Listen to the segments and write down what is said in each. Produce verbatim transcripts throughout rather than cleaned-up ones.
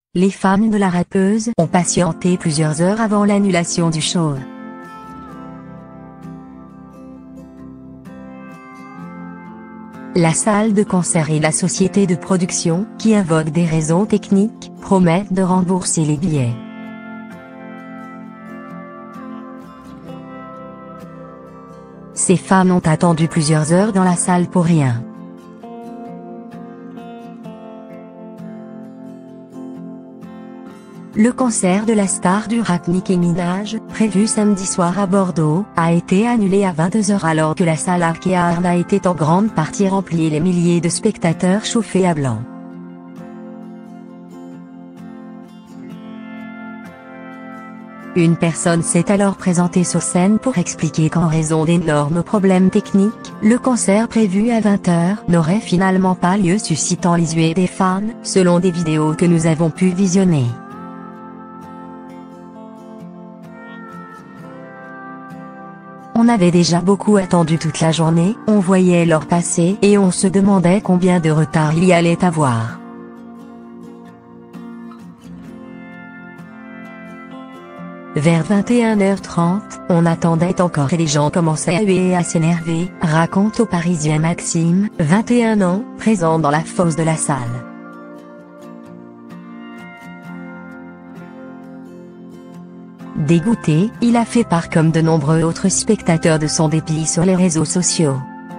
les fans de la rappeuse ont patienté plusieurs heures avant l'annulation du show. La salle de concert et la société de production, qui invoquent des raisons techniques, promettent de rembourser les billets. Ces fans ont attendu plusieurs heures dans la salle pour rien. Le concert de la star du rap Nicki Minaj, prévu samedi soir à Bordeaux, a été annulé à vingt-deux heures alors que la salle Arkea Arena était en grande partie remplie et les milliers de spectateurs chauffés à blanc. Une personne s'est alors présentée sur scène pour expliquer qu'en raison d'énormes problèmes techniques, le concert prévu à vingt heures n'aurait finalement pas lieu, suscitant les huées des fans, selon des vidéos que nous avons pu visionner. On avait déjà beaucoup attendu toute la journée, on voyait l'heure passer et on se demandait combien de retard il y allait avoir. Vers vingt et une heures trente, on attendait encore et les gens commençaient à huer et à s'énerver, raconte au Parisien Maxime, vingt et un ans, présent dans la fosse de la salle. Dégoûté, il a fait part comme de nombreux autres spectateurs de son dépit sur les réseaux sociaux.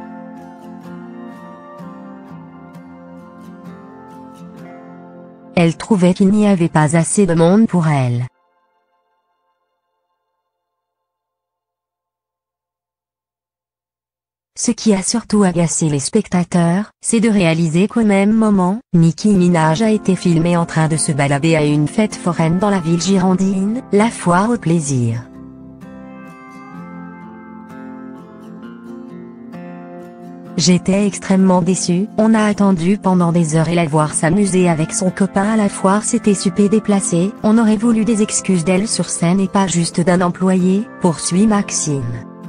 Elle trouvait qu'il n'y avait pas assez de monde pour elle. Ce qui a surtout agacé les spectateurs, c'est de réaliser qu'au même moment, Nicki Minaj a été filmée en train de se balader à une fête foraine dans la ville girondine, la foire au plaisir. J'étais extrêmement déçu, on a attendu pendant des heures et la voir s'amuser avec son copain à la foire s'était super déplacé, on aurait voulu des excuses d'elle sur scène et pas juste d'un employé, poursuit Maxime.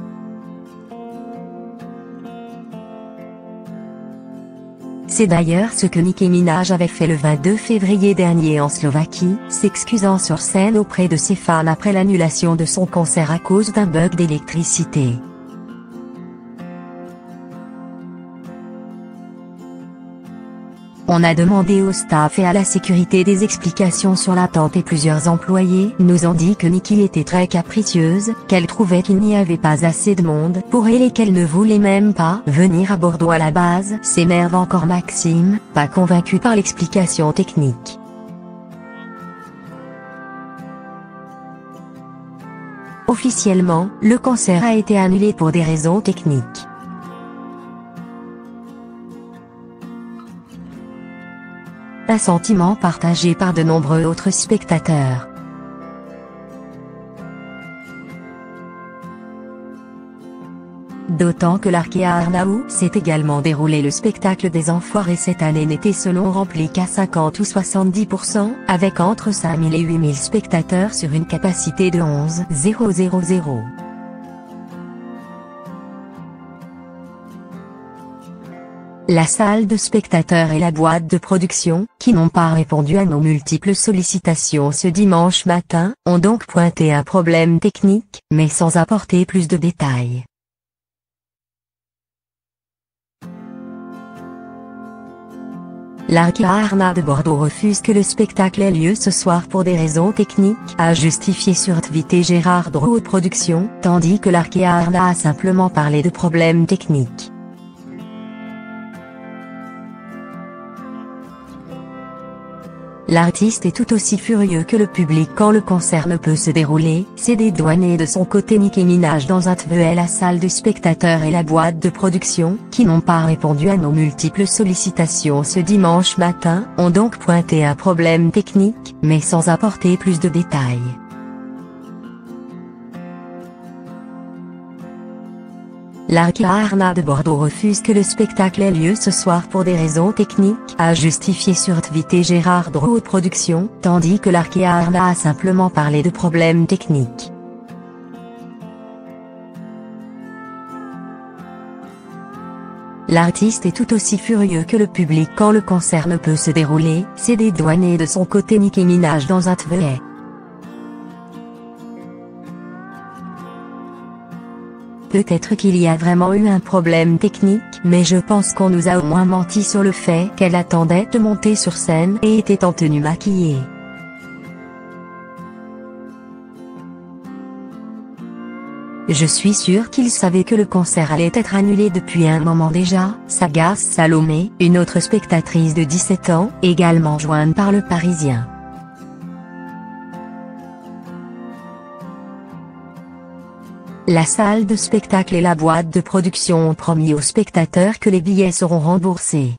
C'est d'ailleurs ce que Nicki Minaj avait fait le vingt-deux février dernier en Slovaquie, s'excusant sur scène auprès de ses fans après l'annulation de son concert à cause d'un bug d'électricité. On a demandé au staff et à la sécurité des explications sur l'attente et plusieurs employés nous ont dit que Nicki était très capricieuse, qu'elle trouvait qu'il n'y avait pas assez de monde pour elle et qu'elle ne voulait même pas venir à Bordeaux à la base, s'énerve encore Maxime, pas convaincu par l'explication technique. Officiellement, le concert a été annulé pour des raisons techniques. Un sentiment partagé par de nombreux autres spectateurs. D'autant que l'Arkea Arena où s'est également déroulé le spectacle des Enfoirés cette année n'était selon rempli qu'à cinquante ou soixante-dix pour cent, avec entre cinq mille et huit mille spectateurs sur une capacité de onze mille. La salle de spectateurs et la boîte de production, qui n'ont pas répondu à nos multiples sollicitations ce dimanche matin, ont donc pointé un problème technique, mais sans apporter plus de détails. L'Arkea Arena de Bordeaux refuse que le spectacle ait lieu ce soir pour des raisons techniques, a justifié sur Twitter Gérard Drouot Productions, tandis que l'Arkea Arena a simplement parlé de problèmes techniques. L'artiste est tout aussi furieux que le public quand le concert ne peut se dérouler, s'est dédouané de son côté Nicki Minaj dans un tweet à la salle de spectateurs et la boîte de production, qui n'ont pas répondu à nos multiples sollicitations ce dimanche matin, ont donc pointé un problème technique, mais sans apporter plus de détails. L'Arkea Arena de Bordeaux refuse que le spectacle ait lieu ce soir pour des raisons techniques, a justifié sur Twitter Gérard Drouot Productions, tandis que l'Arkea Arena a simplement parlé de problèmes techniques. l'artiste est tout aussi furieux que le public quand le concert ne peut se dérouler, s'est dédouané de son côté Nicki Minaj dans un tweet. Peut-être qu'il y a vraiment eu un problème technique, mais je pense qu'on nous a au moins menti sur le fait qu'elle attendait de monter sur scène et était en tenue maquillée. Je suis sûr qu'il savait que le concert allait être annulé depuis un moment déjà, s'agace Salomé, une autre spectatrice de dix-sept ans, également jointe par le Parisien. La salle de spectacle et la boîte de production ont promis aux spectateurs que les billets seront remboursés.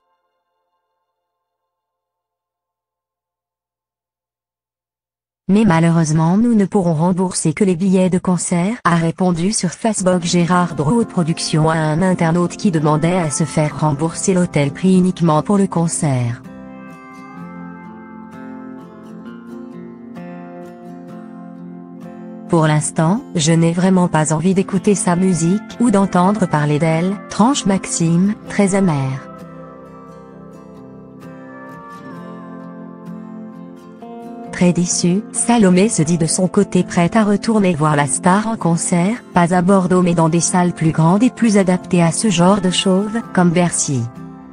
Mais malheureusement nous ne pourrons rembourser que les billets de concert, a répondu sur Facebook Gérard Drouot de Production à un internaute qui demandait à se faire rembourser l'hôtel pris uniquement pour le concert. Pour l'instant, je n'ai vraiment pas envie d'écouter sa musique ou d'entendre parler d'elle, tranche Maxime, très amer. Très déçu, Salomé se dit de son côté prête à retourner voir la star en concert, pas à Bordeaux mais dans des salles plus grandes et plus adaptées à ce genre de show, comme Bercy.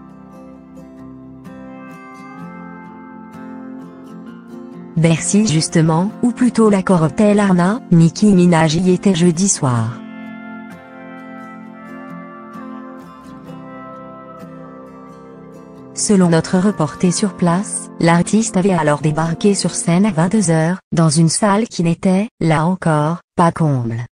Bercy justement, ou plutôt l'accord Hotel Arna, Nicki Minaj y était jeudi soir. Selon notre reporter sur place, l'artiste avait alors débarqué sur scène à vingt-deux heures, dans une salle qui n'était, là encore, pas comble.